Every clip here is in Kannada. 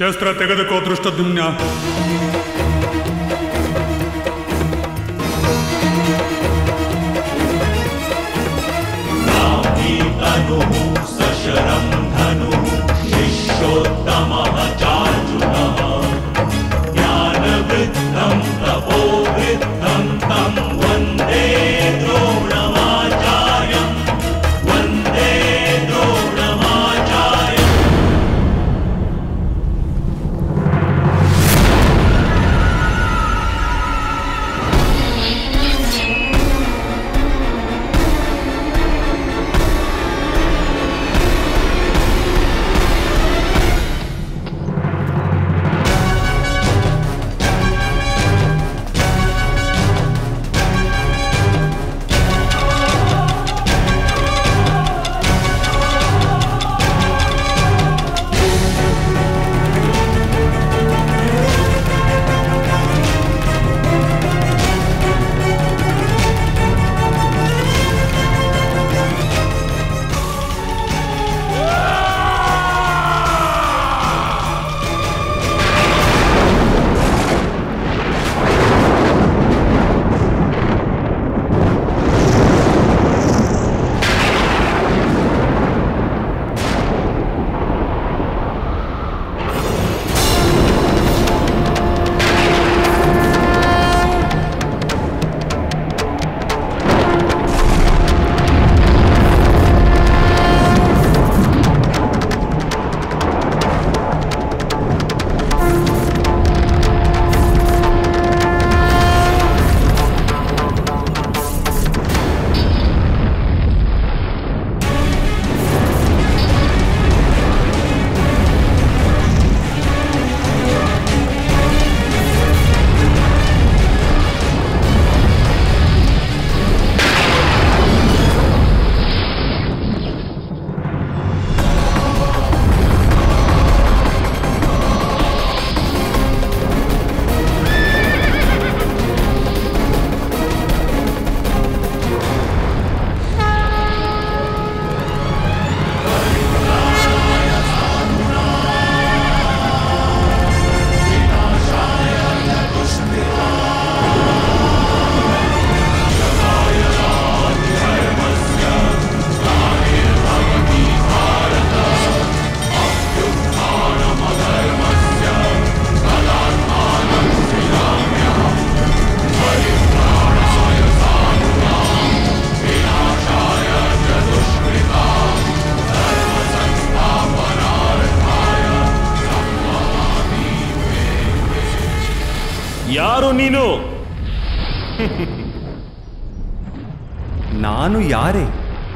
ಶಸ್ತ್ರ ತೆಗೆದುಕೋ ದೃಷ್ಟದ್ಯುಮ್ನ. ಸಶರಂ ಧನು ಶಿಷ್ಯೋತ್ತಮಃ ಚಾರ್ಜುನಃ ಜ್ಞಾನವೃದ್ಧಂ ತಪೋವೃದ್ಧಂ ತಂ ವಂದೇ ದ್ರೋಣಮಾಚಾರ್ಯಂ ವಂದೇ ದ್ರೋಣಮಾಚಾರ್ಯಂ. ಯಾರು ನೀನು? ನಾನು ಯಾರೇ?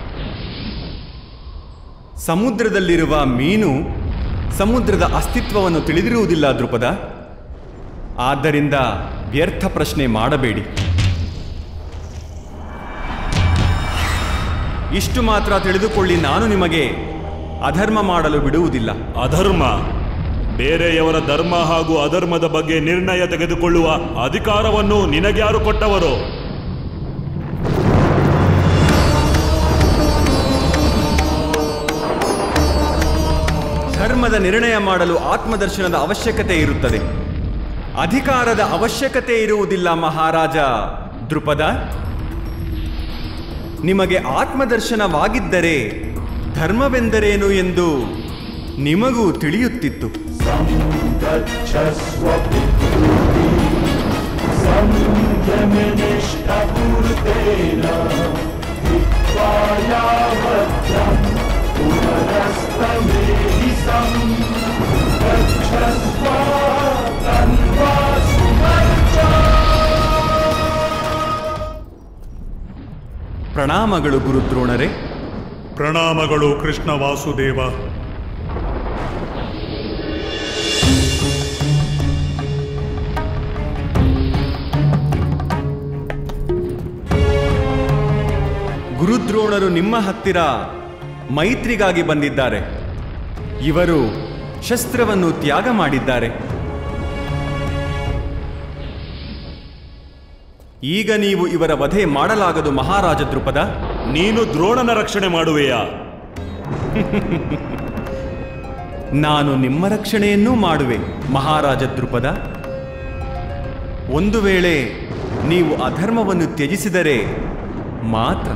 ಸಮುದ್ರದಲ್ಲಿರುವ ಮೀನು ಸಮುದ್ರದ ಅಸ್ತಿತ್ವವನ್ನು ತಿಳಿದಿರುವುದಿಲ್ಲ ದೃಪದ. ಆದ್ದರಿಂದ ವ್ಯರ್ಥ ಪ್ರಶ್ನೆ ಮಾಡಬೇಡಿ. ಇಷ್ಟು ಮಾತ್ರ ತಿಳಿದುಕೊಳ್ಳಿ, ನಾನು ನಿಮಗೆ ಅಧರ್ಮ ಮಾಡಲು ಬಿಡುವುದಿಲ್ಲ. ಅಧರ್ಮ? ಬೇರೆಯವರ ಧರ್ಮ ಹಾಗೂ ಅಧರ್ಮದ ಬಗ್ಗೆ ನಿರ್ಣಯ ತೆಗೆದುಕೊಳ್ಳುವ ಅಧಿಕಾರವನ್ನು ನಿನಗ್ಯಾರು ಕೊಟ್ಟವರು? ಧರ್ಮದ ನಿರ್ಣಯ ಮಾಡಲು ಆತ್ಮದರ್ಶನದ ಅವಶ್ಯಕತೆ ಇರುತ್ತದೆ, ಅಧಿಕಾರದ ಅವಶ್ಯಕತೆ ಇರುವುದಿಲ್ಲ ಮಹಾರಾಜ ದೃಪದ. ನಿಮಗೆ ಆತ್ಮದರ್ಶನವಾಗಿದ್ದರೆ ಧರ್ಮವೆಂದರೇನು ಎಂದು ನಿಮಗೂ ತಿಳಿಯುತ್ತಿತ್ತು. ಪ್ರಣಾಮಗಳು ಗುರುದ್ರೋಣರೇ. ಪ್ರಣಾಮಗಳು ಕೃಷ್ಣ ವಾಸುದೇವ. ಗುರುದ್ರೋಣರು ನಿಮ್ಮ ಹತ್ತಿರ ಮೈತ್ರಿಗಾಗಿ ಬಂದಿದ್ದಾರೆ. ಇವರು ಶಸ್ತ್ರವನ್ನು ತ್ಯಾಗ ಮಾಡಿದ್ದಾರೆ. ಈಗ ನೀವು ಇವರ ವಧೆ ಮಾಡಲಾಗದು ಮಹಾರಾಜ ದೃಪದ. ನೀನು ದ್ರೋಣನ ರಕ್ಷಣೆ ಮಾಡುವೆಯಾ? ನಾನು ನಿಮ್ಮ ರಕ್ಷಣೆಯನ್ನೂ ಮಾಡುವೆ ಮಹಾರಾಜ ದೃಪದ. ಒಂದು ವೇಳೆ ನೀವು ಅಧರ್ಮವನ್ನು ತ್ಯಜಿಸಿದರೆ ಮಾತ್ರ.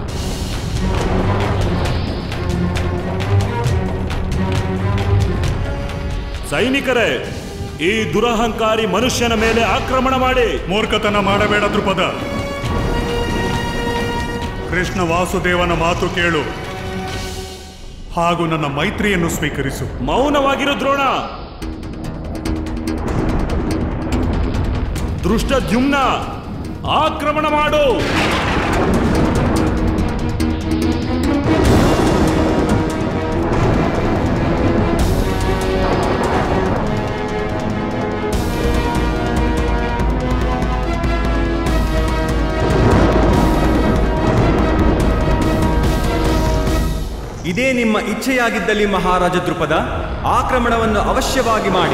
ಸೈನಿಕರೇ, ಈ ದುರಹಂಕಾರಿ ಮನುಷ್ಯನ ಮೇಲೆ ಆಕ್ರಮಣ ಮಾಡಿ. ಮೂರ್ಖತನ ಮಾಡಬೇಡ ದೃಪದ. ಕೃಷ್ಣ ವಾಸುದೇವನ ಮಾತು ಕೇಳು ಹಾಗೂ ನನ್ನ ಮೈತ್ರಿಯನ್ನು ಸ್ವೀಕರಿಸು. ಮೌನವಾಗಿರು ದ್ರೋಣ. ದೃಷ್ಟದ್ಯುಮ್ನ, ಆಕ್ರಮಣ ಮಾಡು. ಇದೇ ನಿಮ್ಮ ಇಚ್ಛೆಯಾಗಿದ್ದಲ್ಲಿ ಮಹಾರಾಜ ದೃಪದ, ಆಕ್ರಮಣವನ್ನು ಅವಶ್ಯವಾಗಿ ಮಾಡಿ.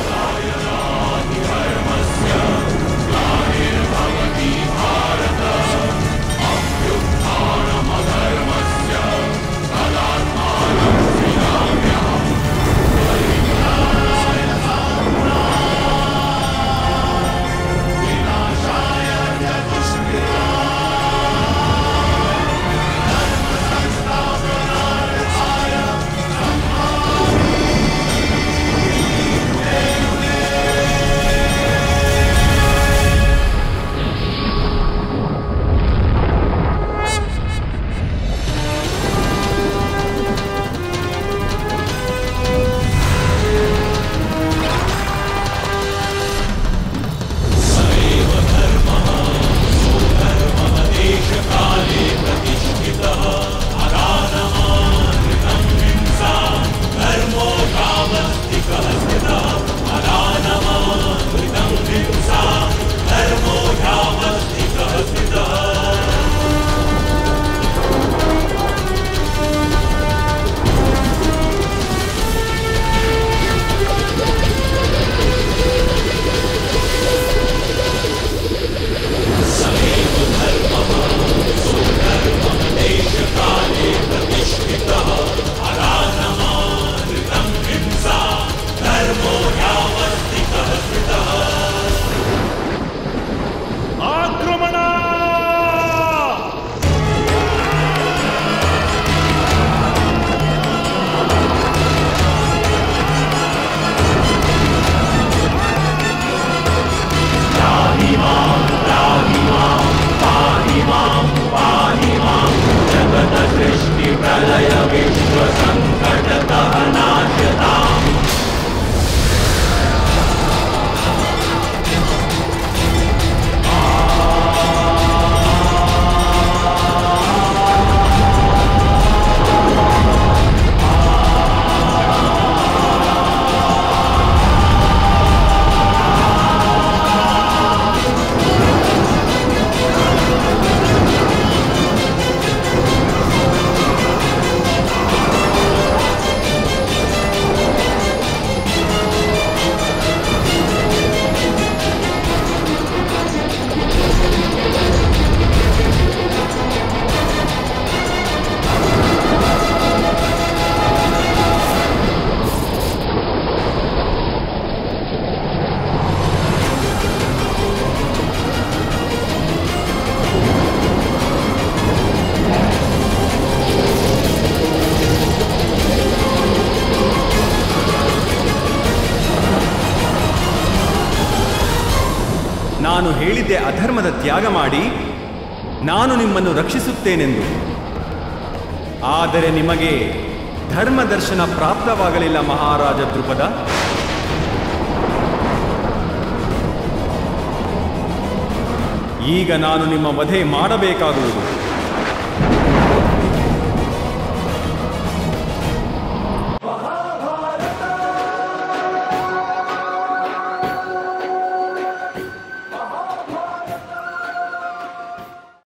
ನಾನು ಹೇಳಿದ್ದೆ ಅಧರ್ಮದ ತ್ಯಾಗ ಮಾಡಿ ನಾನು ನಿಮ್ಮನ್ನು ರಕ್ಷಿಸುತ್ತೇನೆಂದು. ಆದರೆ ನಿಮಗೆ ಧರ್ಮ ದರ್ಶನ ಪ್ರಾಪ್ತವಾಗಲಿಲ್ಲ ಮಹಾರಾಜ ದೃಪದ. ಈಗ ನಾನು ನಿಮ್ಮ ವಧೆ ಮಾಡಬೇಕಾಗುವುದು.